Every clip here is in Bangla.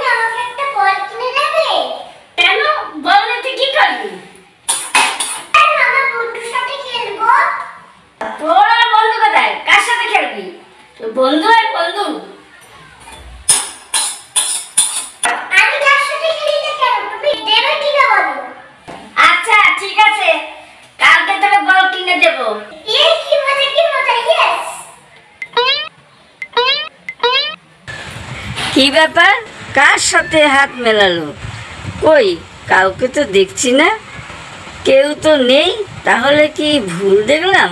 আমাকে একটা বল কিনে দেবে? কেন? বললে তুই কি করবি? আমার বন্ধুর সাথে খেলবো। তোর আর বন্ধু কোথায়? কার সাথে খেলবি? তোর বন্ধু আর বন্ধু। আমি কার সাথে খেলতে কেন? তুমি দেবে কিনা বলো? আচ্ছা ঠিক আছে, কালকে তোকে বল কিনে দেবো। এই কি মজা, কি মজা! ইয়েস। কি ব্যাপার, কার সাথে হাত মেলালো? কই, কাউকে তো দেখছি না, কেউ তো নেই। তাহলে কি ভুল দেখলাম?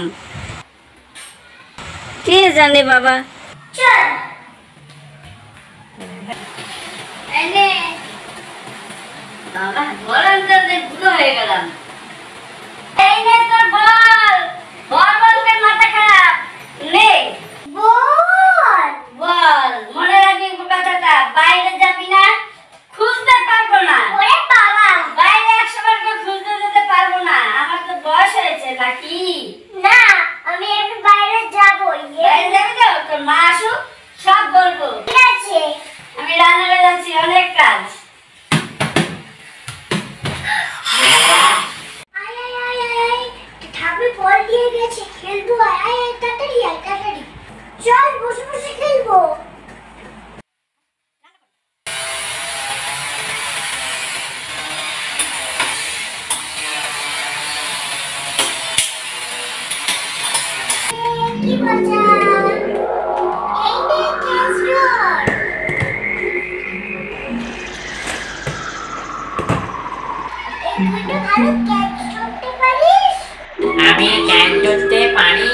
কে জানে বাবা। চল এনে বাবা বলেন তো, বুড়ো হয়ে গেলাম। এই নে তোর বল। বল বলতে মাথা খারাপ নে। বল। বল, মনে রাখবি কথাটা, বাইরে যাবি না, খুঁজতে পারবো না। ওরে বাবা! বাইরে 100 বার করে খুঁজতে যেতে পারবো না, আমার তো বয়স হয়েছে নাকি। না, আমি একটু বাইরে যাব। বাইরে যাবি তো? তোর মা আসুক, সব বলবো। ঠিক আছে। আমি রান্নাঘরে যাচ্ছি, অনেক কাজ। আয় আয় আয় আয়, ঠাকুর বল দিয়ে গেছে, খেলবো। আয় আয় আয়, তাড়াতাড়ি আয়, তাড়াতাড়ি চল, বসে বসে খেলবো। কি মজা! এই নে ক্যাচ ডট। এই দুটো ভালো ক্যাচ ধরতে পারিস? আমি ক্যান ধরতে পারি।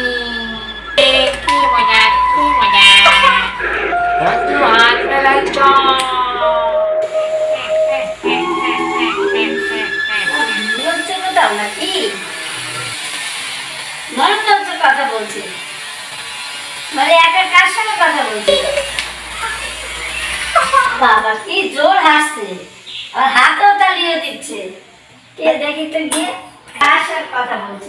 কি মজা, কি মজা! বন্ধু হাত মেলাই চল। বলছে কোথাও নাকি? মনে তো হচ্ছে কথা বলছি, মানে একা কার সঙ্গে কথা বলছি। বাবা কি জোর হাসছে, আর হাতও তালিয়ে দিচ্ছে। কে দেখি তো গিয়ে, কার সাথে কথা বলছে,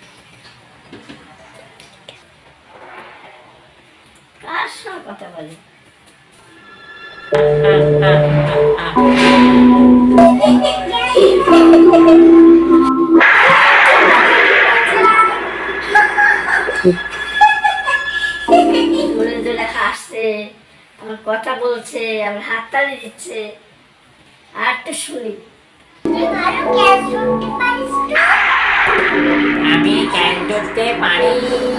কার সঙ্গে কথা বলে। জোরে জোরে হাসছে, আমার কথা বলছে, আমার হাততালি দিচ্ছে। আর তো শুনি। তুই ভালো ক্যাচ ধরতে পারিস তো? আমি ক্যান ধরতে পারি।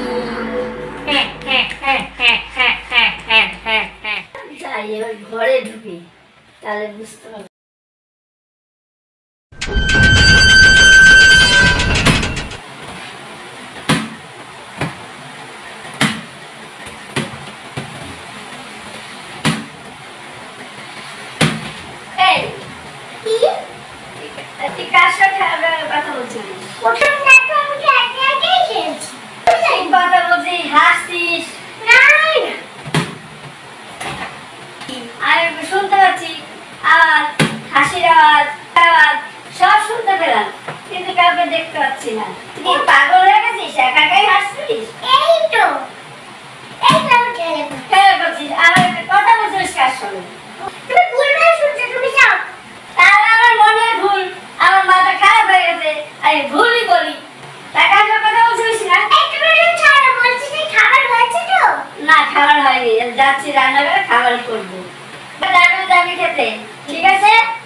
যাই এবার ঘরে ঢুকি, তাহলে বুঝতে পারবো। এই, কি? তুই কার সাথে কথা বলছিস? ওখানে দেখো, আমি কি একা একাই খেলছি। তুই কথা বলছিস, হাসছিস, না, আমি শুনতে পাচ্ছি আওয়াজ, হাসির আওয়াজ, আওয়াজ সব শুনতে পেলাম, কিন্তু কাউকে দেখতে পাচ্ছি না। তুই কি পাগল হয়ে গেছিস? একা একাই হাসছিস? এই তো আমি খেলে। খেলা করছিস, আমার একটা কথা বলছিস কার সঙ্গে? তুমি ভুলভাল শুনছো, তুমি যাও। তাহলে আমার মনের ভুল, আমার মাথা খারাপ হয়ে গেছে, আমি ভুলই বলি। তা কার সঙ্গে কথা বলছিস না? একটু বেশি ছাড়ো, বলছি যে খাবার হয়েছে তো? না, খাবার হয়নি, যাচ্ছি রান্নাঘরে খাবার করবো। তারপরে যাবি খেতে, ঠিক আছে?